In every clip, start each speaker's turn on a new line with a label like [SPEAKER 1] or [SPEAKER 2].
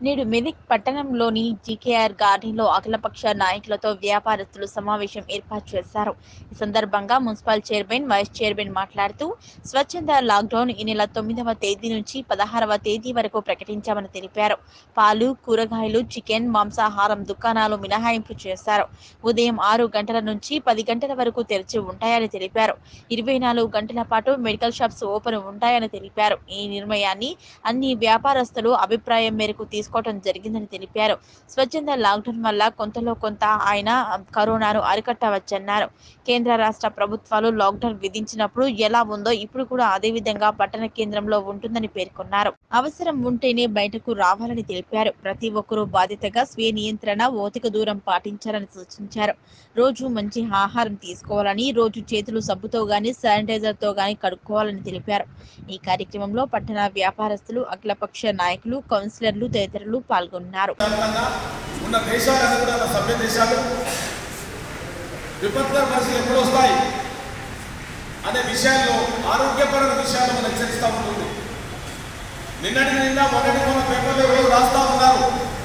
[SPEAKER 1] నేడు మెదక్ పట్టణంలోని జీకేఆర్ గార్డెన్లో అఖిలపక్ష నాయకులతో వ్యాపారస్తులు సమావేశం ఏర్పాటు చేశారు. ఈ సందర్భంగా మున్సిపల్ చైర్మన్, వైస్ చైర్మన్ మాట్లాడుతూ స్వచ్ఛంద లాక్డౌన్ ఈ నెల 9వ తేదీ నుంచి 16వ తేదీ వరకు ప్రకటించామని తెలిపారు. పాలు, కూరగాయలు, చికెన్, మాంసాహారం దుకాణాలు మినహాయింపు చేశారు. ఉదయం 6 గంటల నుంచి 10 గంటల వరకు తెరిచి ఉంటాయని తెలిపారు. 24 గంటల పాటు మెడికల్ షాప్స్ ఓపెన్ ఉంటాయని తెలిపారు. ఈ నిర్ణయాన్ని అన్ని వ్యాపారస్తులు అభిప్రాయం మేరకు తీసుకోవడం జరిగిందని తెలిపారు. స్వచ్ఛంద లాక్డౌన్ వల్ల కొంతలో కొంత ఆయన కరోనాను అరికట్టవచ్చన్నారు. కేంద్ర రాష్ట్ర ప్రభుత్వాలు లాక్డౌన్ విధించినప్పుడు ఎలా ఉందో ఇప్పుడు కూడా అదే విధంగా పట్టణ కేంద్రంలో ఉంటుందని పేర్కొన్నారు. అవసరం ఉంటేనే బయటకు రావాలని తెలిపారు. ప్రతి ఒక్కరూ బాధ్యతగా స్వీయ నియంత్రణ, భౌతిక దూరం పాటించాలని సూచించారు. రోజు మంచి ఆహారం తీసుకోవాలని, రోజు చేతులు సబ్బుతో గాని శానిటైజర్ తో గాని కడుక్కోవాలని తెలిపారు. ఈ కార్యక్రమంలో పట్టణ వ్యాపారస్తులు, అఖిలపక్ష నాయకులు, కౌన్సిలర్లు తదితరులు పాల్గొన్నారు.
[SPEAKER 2] ఉన్న దేశాలను కూడా సభ్య దేశాలు విపత్కర పరిస్థితులు ఎప్పుడు వస్తాయి అనే విషయాల్లో, ఆరోగ్యపరమైన విషయాలు మనం హెచ్చరిస్తూ ఉంటుంది. నిన్నటి నిన్న మొన్నటి మన పేపర్లో రోజు రాస్తా ఉన్నారు.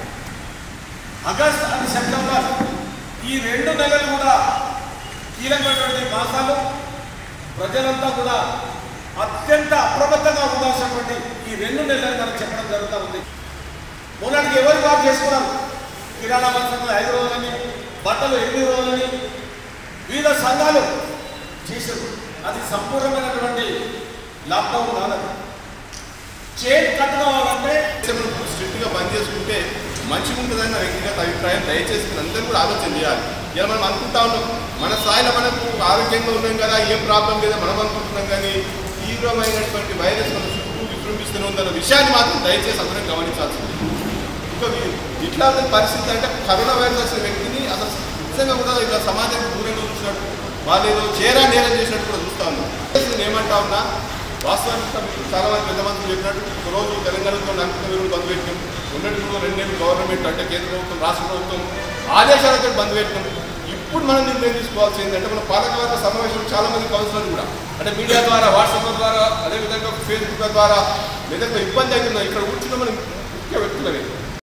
[SPEAKER 2] ఆగస్ట్ అండ్ సెప్టెంబర్ ఈ 2 నెలలు కూడా కీలకమైనటువంటి మాసాలు. ప్రజలంతా కూడా అత్యంత అప్రమత్తంగా ఉండాల్సినటువంటి ఈ 2 నెలలు మనకు చెప్పడం జరుగుతూ ఉంది. మొన్నటికి ఎవరు వారు చేసుకున్నారు. కిరాణా వస్తువులు 5 రోజులని, బట్టలు 8 రోజులని వివిధ సంఘాలు చేశారు. అది సంపూర్ణమైనటువంటి లాక్డౌన్ కాదు. చైన్ కట్ కావాలంటే
[SPEAKER 3] స్ట్రిక్ట్గా బంద్ చేసుకుంటే మంచిగా ఉంటుందని నా వ్యక్తిగత అభిప్రాయం. దయచేసి అందరూ కూడా ఆలోచన చేయాలి. ఇలా మనం అనుకుంటా ఉన్నాం, మన స్థాయిలో మనకు ఆరోగ్యంగా ఉన్నాం కదా, ఏం ప్రాబ్లం లేదా మనం అనుకుంటున్నాం. కానీ తీవ్రమైనటువంటి వైరస్ మన చుట్టూ విజృంభిస్తూనే ఉందన్న విషయాన్ని మాత్రం దయచేసి అందరం గమనించాల్సింది. ఇంకా ఇట్లా పరిస్థితి అంటే కరోనా వైరస్ వచ్చిన వ్యక్తిని అసలు నిజంగా కూడా ఇలా సమాజానికి దూరంగా చూసినట్టు, వాళ్ళు ఏదో నేరం చేసినట్టు కూడా చూస్తా ఉన్నాం. నేను ఏమంటా ఉన్నా, వాస్తవానికి చాలా మంది పెద్ద మంత్రులు చెప్పినట్టు రోజు తెలంగాణతో 40 రోజులు బంద్ పెట్టినాం. ఉన్నట్టు 2 నెలలు గవర్నమెంట్ అంటే కేంద్ర ప్రభుత్వం, రాష్ట్ర ప్రభుత్వం ఆదేశాలతో బంద్ పెట్టినాం. ఇప్పుడు మనం నిర్ణయం తీసుకోవాల్సి ఏంటంటే, మన పాలకవర్గ సమావేశంలో చాలా మంది కౌన్సిలర్లు కూడా అంటే మీడియా ద్వారా, వాట్సాప్ ద్వారా, అదేవిధంగా ఫేస్బుక్ ద్వారా ఏదైనా ఇబ్బంది అవుతుందో ఇక్కడ కూర్చున్న మనం ముఖ్య వ్యక్తులవి